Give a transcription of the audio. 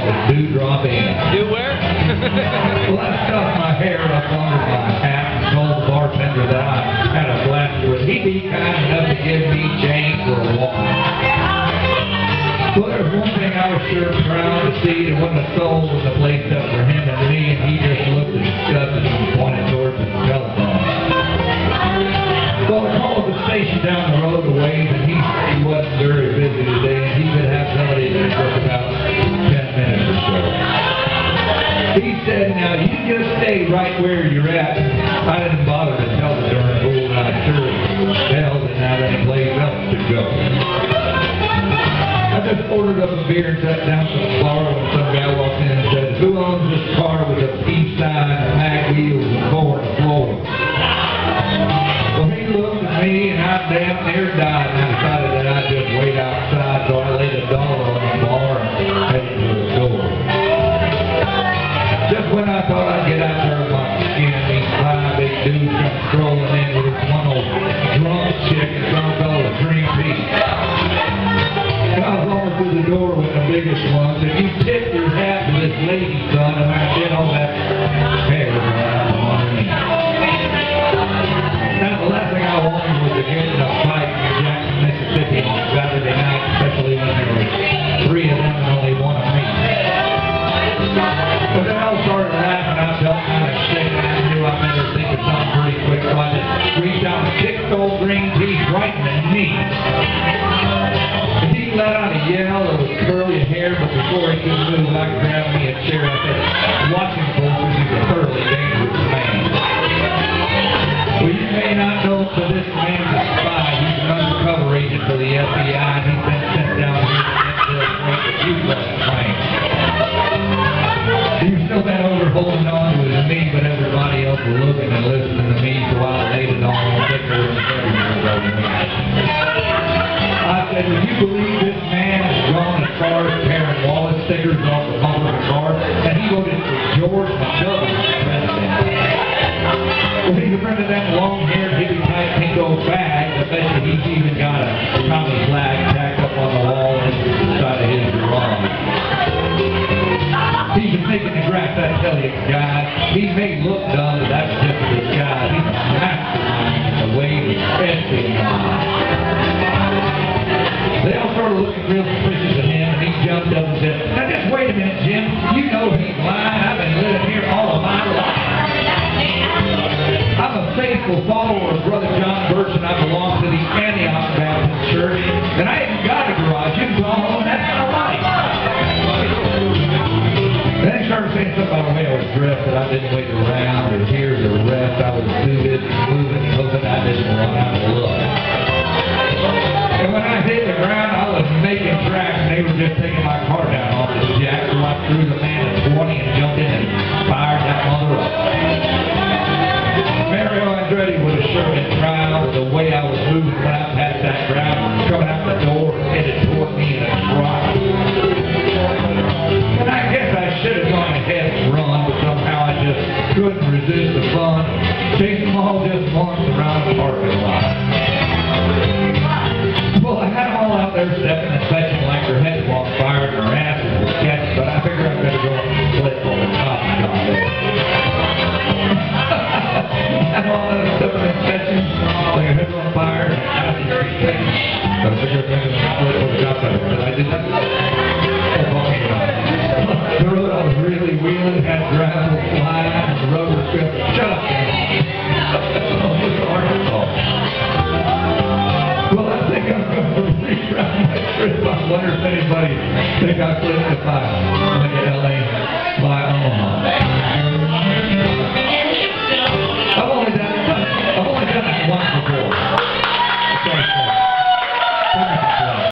Dewdrop Inn. Do where? Well, I stuffed my hair up under my hat and told the bartender that I had a blast with. He'd be kind enough to give me change for a walk. Well, there's one thing I was sure proud to see. There wasn't a soul in the place up for him and me, and he just looked disgusted and pointed towards the telephone. Well, I called the station down the road a ways, and he said he wasn't very busy today, and he could have somebody in just about 10 minutes or so. He said, now you just stay right where you're at. I didn't bother to tell the darn fool that I sure hell didn't have any place else to go. I just ordered up a beer and sat down to the bar when some guy walked in and said, who owns this car with a peace sign and mag wheels and four on the floor? Well, he looked at me and I damn near died, and I decided that I'd just wait outside, so I laid $1 on the bar and headed to the door. Just when I thought I'd get out there with my skin, these 5 big dudes come strolling in with this one old drunk chick and some fellow with green peas. And I was almost through the door when the biggest one said, you tip your hat to this lady, son, and I did all that hair around underneath. Now, the last thing I wanted was to get in a fight in Jackson, Mississippi on Saturday night, especially when there were 3 of them and only 1 of me. But then I started laughing, I felt kind of sick, and I knew I better think of something pretty quick, so I just reached out and kicked old green peas right in the knee. And he let out a yell that was curly hair, but before he could move, I grabbed me a chair. I said, watch him, folks, he's a thoroughly dangerous man. Well, you may not know, but this man's a spy. He's an undercover agent for the FBI, and he's been sent down here to make the fuselage plane. He was still bent over holding on to his knee, but everybody else was looking and listening to me, so I laid it on thicker and heavier. I said, would you believe this man has gone as far as tearing Wallace stickers off the bumper of the car, and he voted for George McDougal as president. Well, he's a friend of that long-haired, hippie-type pinko bag. I bet you he's even got a Tommy flag tacked up on the wall inside of his garage. He's a making the grass, I tell you, guys. He may look dumb, but that's just a disguise. He's a mastermind in the way of espionage. They all started looking real suspicious at him, and he jumped up and said, now just wait a minute, Jim. You know he's lying. I've been living here all of my life. I'm a faithful follower of Brother John Birch, and I belong to the Antioch Baptist Church, and I ain't got a garage. You can go home, that's my life. Then he started saying something about the way I was dressed, that I didn't wait around, and here's the rest. I was suited, moving, hoping I didn't run out of luck. And when I hit the ground, I was making tracks, and they were just taking my car down off the jack, so I threw the man at 20 and jumped in and fired that mother up. Mario Andretti would have sure been proud of the way I was moving when I passed that ground, coming out the door, headed toward me in a trot. And I guess I should have gone ahead and run, but somehow I just couldn't resist the fun. Chased them all just once around the parking lot. Well, I had them all out there stepping and fetching like their heads were on fire and their asses were catching, but I figured I'd better go and split on the top shop there. And all that stepping and fetching, like their heads on fire and their asses were catching. But I figured I'd better split on the top there, but I did not. The road I was really wheeling had gravel flying and the road was good. Shut up, man. Well, I think I'm going to reroute my trip. I wonder if anybody think I clipped the file.